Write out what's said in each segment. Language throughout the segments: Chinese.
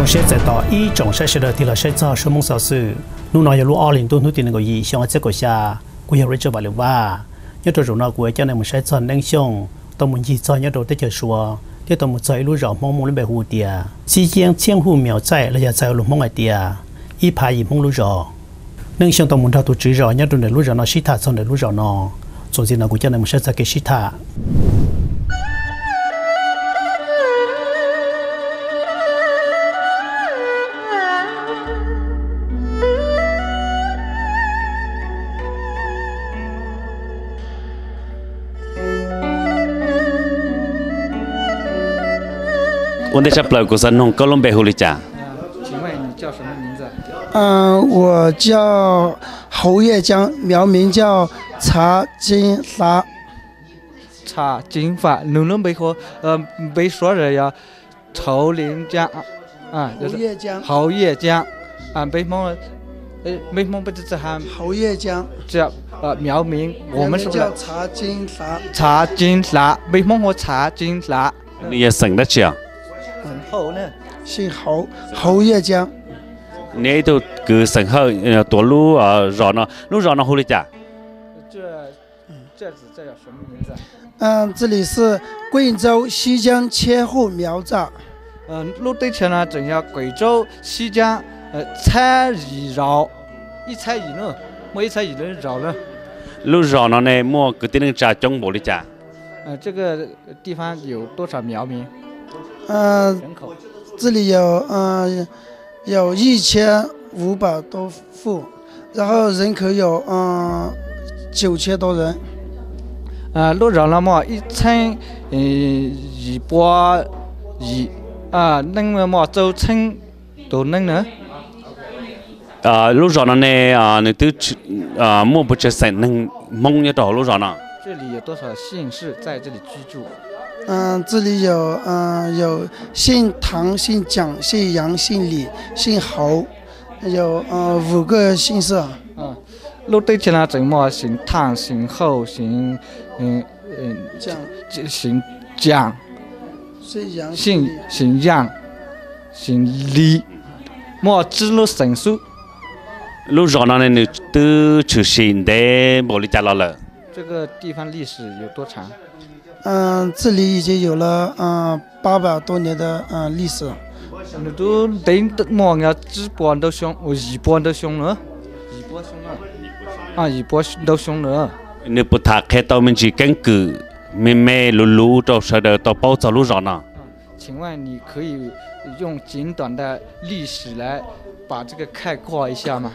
中学在到一中学时的第了学早是梦小事，路上有路20多点那个一，像我这个下，我有认真把了哇，要做中那个叫那么学早能上，到门一早要到得就说，要到门在路上忙忙的白蝴蝶，西江千户苗在，了也在路忙个蝶，一排一忙路上，能上到门头都知道，要到那路上那西塔上的路上呢，总之那个叫那么学早给西塔。 我在这边过生弄哥伦比亚狐狸家。 请问你叫什么名字？ 我叫侯叶江，苗名叫查金沙。 查金发，能能背后背说人呀，侯林江侯叶江。 侯叶江，背蒙背蒙不是这还侯叶江。 叫苗名，我们是不是叫查金沙？ 查金沙，背蒙和查金沙。 你也省得讲。 后呢？ 姓侯，侯叶江。 你都个省后多路绕呢，路绕呢狐狸家。 这叫什么名字？ 这里是贵州西江千户苗寨。 路对前呢，正要贵州西江菜一绕，一菜一呢，没一菜一人绕呢。 路绕呢呢，莫个地能扎中狐狸家。 这个地方有多少苗民？人口？ 这里有1500多户，然后人口有9000多人。 路绕那么一称100亿那么就称多能呢？ 路绕呢呢你都莫不只省能蒙一道路绕呢。 这里有多少姓氏在这里居住？ 这里有姓唐、姓蒋、姓杨、姓李、姓侯，有5个姓氏。 路对起来怎么姓唐、姓侯、姓姓蒋、姓杨、姓李，莫知路神数。 路绕呢你都出现的玻璃家了。 这个地方历史有多长？ 这里已经有了800多年的历史。 你都等么呀？100都凶，200都凶了，200凶了，200都凶了。 你不打开到门去根据妹路到说的到包走路绕呢？ 请问你可以用简短的历史来把这个概括一下吗？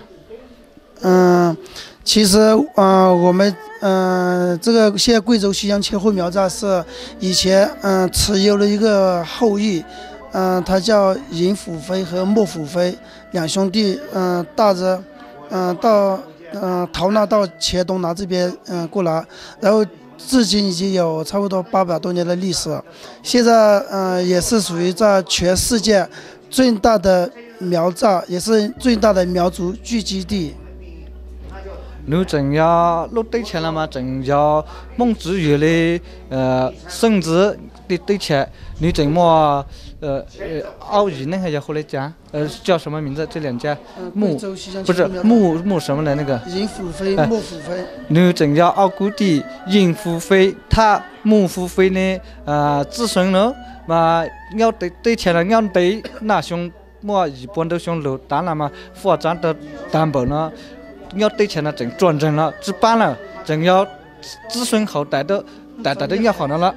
其实我们这个现在贵州西江千户苗寨是以前持有了一个后裔，他叫尹辅飞和莫辅飞两兄弟，带着到逃难到黔东南这边过来，然后至今已经有差不多800多年的历史，现在也是属于在全世界最大的苗寨，也是最大的苗族聚集地。 你正要路对前了吗？正要孟子语的孙子的对前，你怎么奥语那个叫后来讲叫什么名字？这两家木不是木什么的那个？ 尹辅飞、莫辅飞。 你正要奥古地尹辅飞，他莫辅飞呢子孙呢嘛要对前了，要对那兄么一般都兄路当然嘛发展的担保呢。要对钱了，整转正了，置办了，整要子孙后代的代的要好了。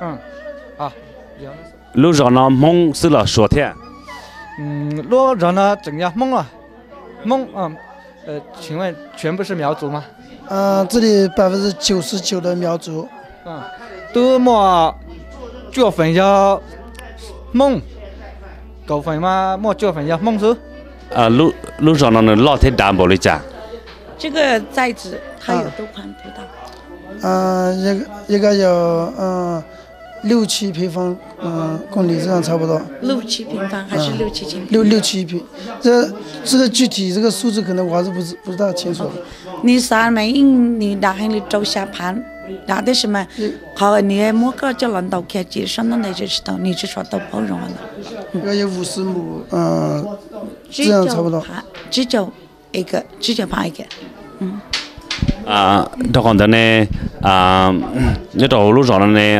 路上呢蒙是了说天。 路上呢整要蒙了，蒙请问全部是苗族吗？ 这里99%的苗族。 都么脚粉要蒙，狗粉嘛么脚粉要蒙是？ 路上呢老太大玻璃家。 这个寨子它有多宽多大？ 一个有6-7平方公里这样差不多。 6-7平方还是6-7平 ？6-7平，这个具体这个数字可能我还是不大清楚。 你啥没用？你打开你走下盘拿的什么？好，你摸个叫人到开机上，那就知道，你就说都包容了。 要有50亩，这样差不多。 只就一个，只就爬一个， đó còn thế này nhớ đầu lúc rồi này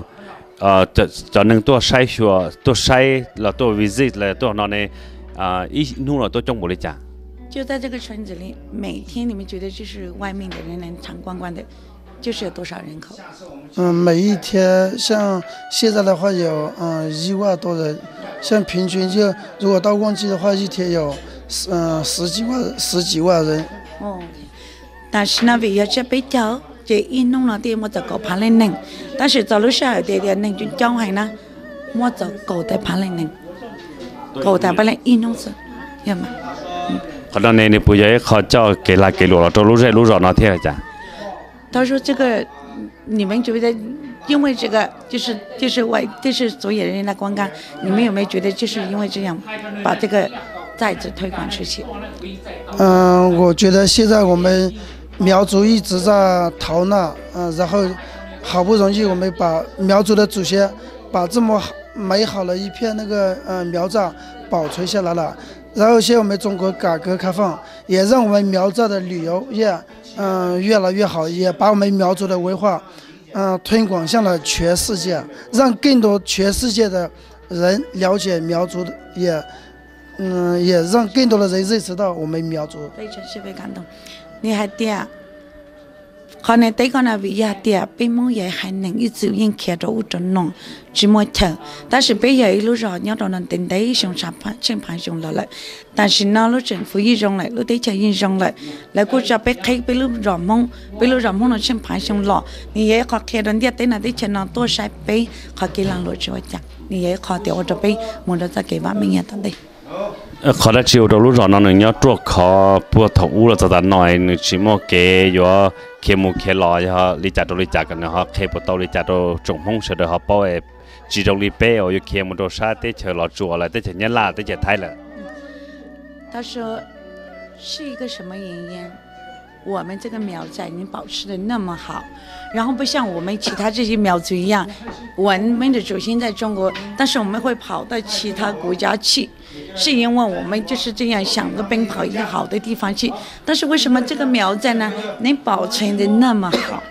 cho nên tôi sai sửa tôi sai là tôi visit là tôi nói này ít nu là tôi trong một lịch trả 就在这个村子里，每天你们觉得就是外面的人来参观的，就是有多少人口？ 每一天像现在的话有1万多人，像平均就如果到旺季的话，一天有十几万人。 哦，但是呢，为了这被叫，这一弄了的我就搞爬来弄，但是走路上有点弄就叫还呢，我就搞在爬来弄，搞在爬来一弄是，要吗？ 可能呢，你不要靠叫给来给路了，走路在路上那天讲。 他说这个，你们觉得，因为这个就是所有人来观看，你们有没有觉得就是因为这样，把这个寨子推广出去？ 我觉得现在我们苗族一直在逃难，然后好不容易我们把苗族的祖先把这么美好的一片那个苗寨保存下来了。然后现在我们中国改革开放，也让我们苗寨的旅游业越来越好，也把我们苗族的文化推广向了全世界，让更多全世界的人了解苗族的，也让更多的人认识到我们苗族。 非常是被感动。你还点，可能对个那位也点，被某也还能一直应看着我种弄，只么头，但是被有一路上要到那等待上审判上了，但是那路政府一上来，路对才一上来，来过就被开被路ram蒙那审判上了，你也考看人家对那对前那多少被考给人路去讲，你也考掉我这被，我都在给外面也等的。 เขาได้ชิวตัวรู้ร้อนนั่นเนี่ยตัวเขาปวดท้องแล้วจะหน่อยนึกชิโมเกยอยู่เคมูเคลอยฮะลิจ่าตัวลิจ่ากันนะฮะเคปตัวลิจ่าตัวจงห้องเสด็จฮะป้อยจีจงลิเป้อยู่เคมูตัวชาติเฉลจัวอะไรเฉยเนี่ยลาเฉยไทยเลย他说是一个什么原因？我们这个苗寨已经保持的那么好，然后不像我们其他这些苗族一样，我们的祖先在中国，但是我们会跑到其他国家去，是因为我们就是这样想着奔跑一个好的地方去。但是为什么这个苗寨呢能保存的那么好？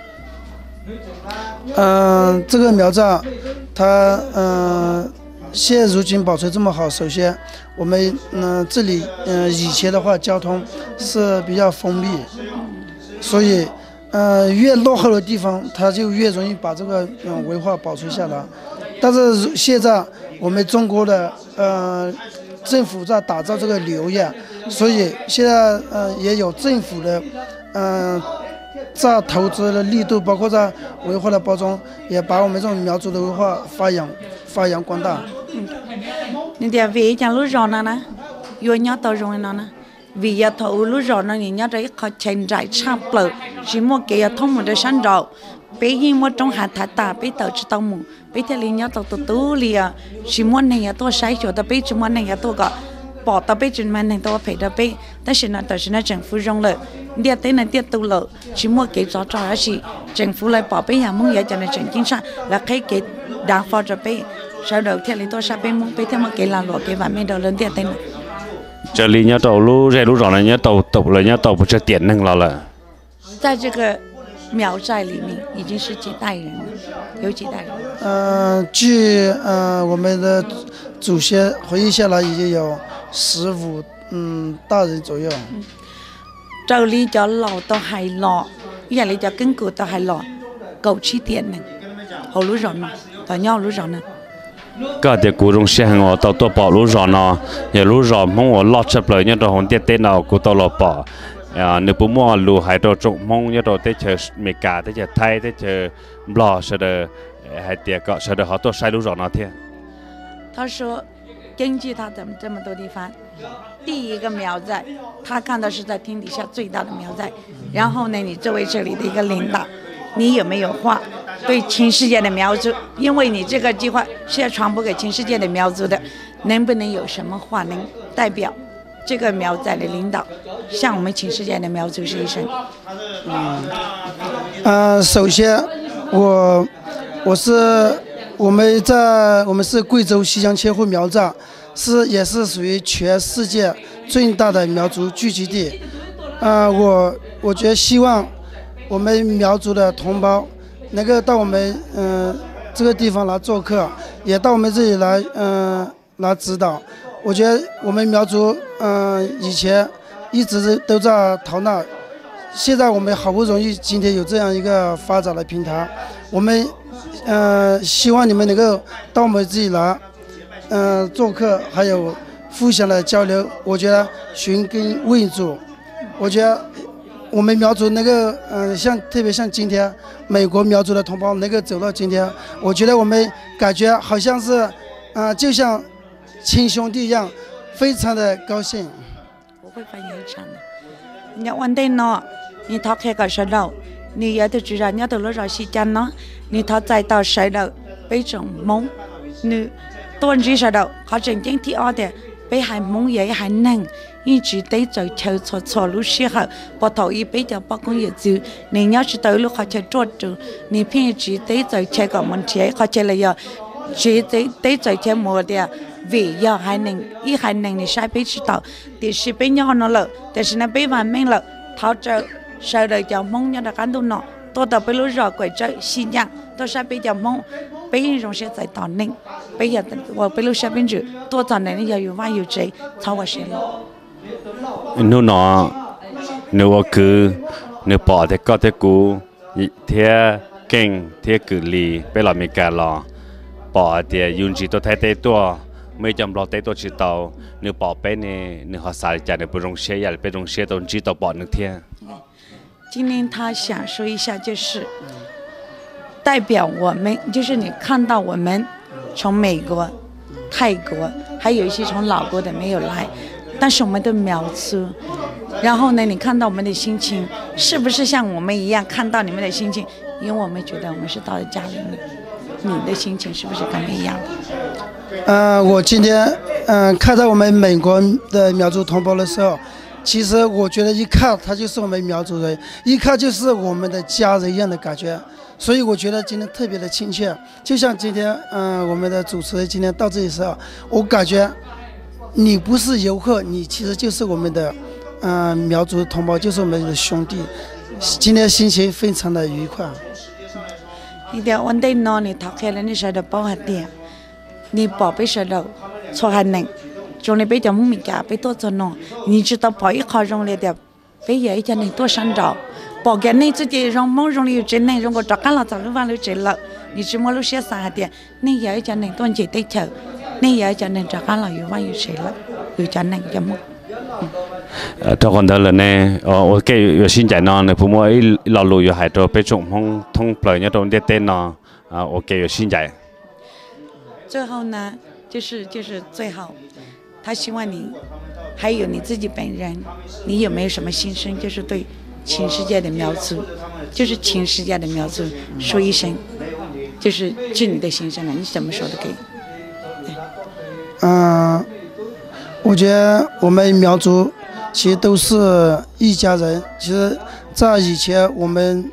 这个苗寨它现如今保存这么好，首先我们这里以前的话交通是比较封闭，所以越落后的地方它就越容易把这个文化保存下来。但是现在我们中国的政府在打造这个旅游业，所以现在也有政府的在投资的力度，包括在文化的包装，也把我们这种苗族的文化发扬光大。 你的为讲路上呢，有鸟到容易呢，为要投路上呢，人家这一靠现在差不多，是么给要通么的山着，被因么中下太大，被导致到么，被这里鸟到多里啊，是么那也多筛选的，被什么那也多个。bỏ tao bây giờ mà nên tao phải đáp bây,但是呢政府用了，你对那点多了，只么给找还是政府来保备下么也叫那政经上来可以给打发着备，sau đầu theo lý多少备么备theo么给làm lo给外面的人点呢？ 这里呢到路在路上呢，到了呢到不是点能了。 在这个苗寨里面已经是几代人了，有几代人？ 据我们的祖先回忆下来，已经有15代人左右。 这里叫老到还老，原来叫根古到还老，9-10点呢，好路上呢，到鸟路上呢。 ก็เด็กกูรงเชียงต่อตัวปอรู้ร้อนเนาะอย่ารู้ร้อนมองว่าลอดเฉพาะเนี่ยตัวของเต้นเอากูตัวรอปอนึกปุ่มว่ารู้หายตัวจงมองเนี่ยตัวเตเชอเมกาเตเชอไทยเตเชอบลอเสดหายเตียก็เสดเขาตัวใช้รู้ร้อนเนาะเทีย他说根据他这么多地方，第一个苗寨他看到是在天底下最大的苗寨，然后呢你作为这里的一个领导，你有没有话对全世界的苗族，因为你这个计划是要传播给全世界的苗族的，能不能有什么话能代表这个苗寨的领导，向我们全世界的苗族说一声。 首先我们是贵州西江千户苗寨，也是属于全世界最大的苗族聚集地。我觉得希望我们苗族的同胞能够到我们这个地方来做客，也到我们这里来指导。我觉得我们苗族以前一直都在逃难，现在我们好不容易今天有这样一个发展的平台，我们希望你们能够到我们这里来做客，还有互相的交流。我觉得寻根问祖，我觉得我们苗族能够特别像今天美国苗族的同胞能够走到今天，我觉得我们感觉好像是就像亲兄弟一样，非常的高兴。 我会翻译成的。你วันเนาะ你他开个舌头，你也得知道你到了这西江呢，你他再到舌头被种蒙，你多人舌头，他真正第二的被还蒙也还能。一直得在错路时候，把头一杯就把工业做。你要是到路下去做住，你平时得在这个问题下去了要，只得在这么的为要还能你晒被知道，但是被鸟了，但是呢被完美了，他这受到叫蒙鸟的感动呢，多到被路绕过这西江，都是被叫蒙。被人容些在当年，我被路下边住，多当年要有话有这，操我谁了。 นู่นเนาะนู่นก็คือนู่นปอเทก็เทกูเทียเก่งเทียกุลีไปหล่อมีการรอปอเทียยุนจีตัวไทยเตตัวไม่จำรอเตตัวจีโตนู่นปอไปเนี่ยนู่นเขาสายจากนู่นไปโรงเชียร์ไปโรงเชียร์ตรงจีโตปอนู่นเทีย今天他想说一下，就是代表我们，就是你看到我们从美国、泰国，还有一些从老国的没有来。但是我们的苗族，然后呢，你看到我们的心情，是不是像我们一样看到你们的心情？因为我们觉得我们是到了家里面，你的心情是不是跟我们一样的？ 我今天看到我们美国的苗族同胞的时候，其实我觉得一看他就是我们苗族人，一看就是我们的家人一样的感觉，所以我觉得今天特别的亲切。就像今天我们的主持人今天到这里的时候，我感觉。你不是游客，你其实就是我们的苗族同胞，就是我们的兄弟。今天心情非常的愉快。 你的วันเนาะ你他开了你说的包下点，你宝贝说的错还能，从那边叫木米家被多着弄，你知道包一考中了的，被也一家人多上找，包给你自己让梦中里有真能，如果找干了早就完了真了，你只么路些啥点，你也一家人多接对头。นี่ยายจะนึกจากการเราอยู่ว่าอยู่เฉยละอยู่จะนึกจะมุ่งทุกคนเดินเลยเนี่ยโอเคอยู่ชินใจนอนเนี่ยผมว่าเราลุยอยู่หายตัวไปจงห้องท่องเปล่าเนี่ยตรงเด็ดเต้นนอนโอเคอยู่ชินใจ最后呢就是最后他希望你还有你自己本人你有没有什么心声就是对全世界的苗族就是全世界的苗族说一声就是致你的心声了你怎么说都可以我觉得我们苗族其实都是一家人。其实，在以前我们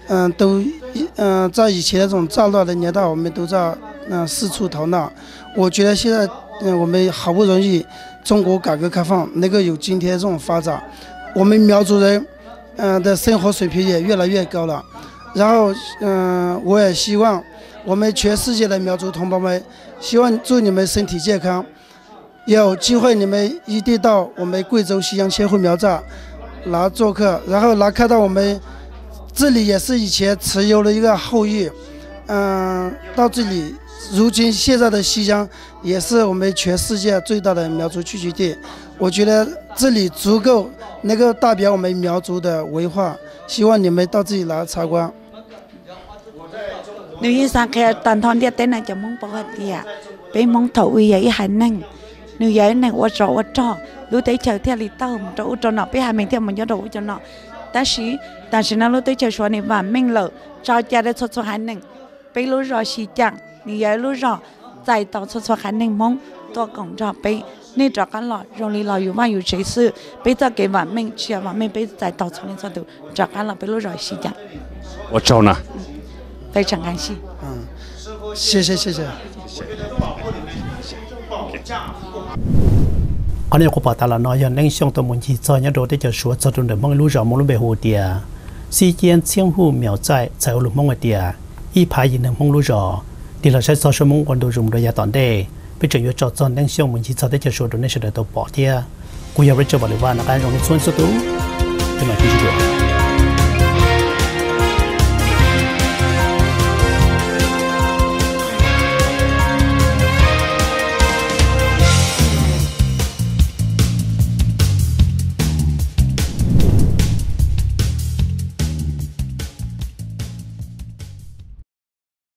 在以前那种战乱的年代，我们都在四处逃难。我觉得现在我们好不容易中国改革开放能够有今天这种发展，我们苗族人的生活水平也越来越高了。然后我也希望我们全世界的苗族同胞们，希望祝你们身体健康。有机会你们一定到我们贵州西洋千户苗寨来做客，然后来看到我们这里也是以前持有的一个后裔。到这里，如今现在的西江也是我们全世界最大的苗族聚集地。我觉得这里足够能够代表我们苗族的文化，希望你们到这里来参观。 你上课当堂的等那就蒙包的，被蒙头也还能。nếu vậy này我找lúc tới chờ theo lịch tao một chỗ nó bây giờ mình theo một chỗ đâu cho nó但是呢lúc tới chờ số này và mình lỡ cho cha để cho hai nền bây lúc rồi xí chẳng nếu vậy lúc rồi tại tao cho hai nền mong tôi cũng cho bây nên cho cái lọ rồi lý lọอยู่ว่าอยู่เฉยซื่อไปจะเก็บว่าไม่เชื่อว่าไม่ไปใจต่อ从那上头找กัน了ไปรู้รอย西讲我找呢非常感谢谢谢อันนี้ก็ปตาละน้อยยันเล่งช่วงตัวมันจีจอยยันโดได้จะชัวจนเดิมมองรู้รอมองรู้เบหูเดียซีเจียนเชียงหูเหมียวใจใส่อลุมองเดียอีพายินหนึ่งมองรู้รอดีเราใช้ซอชมงวันดูรุมโดยยาตอนเดไปเจออยู่จอดจอนเล่งช่วงมันจีจอยได้จะชัวโดนในเฉลยตัวปอเดียกูอยากไปเจอบอกเลยว่านักการลงในส่วนสุดเป็นหมายที่ดี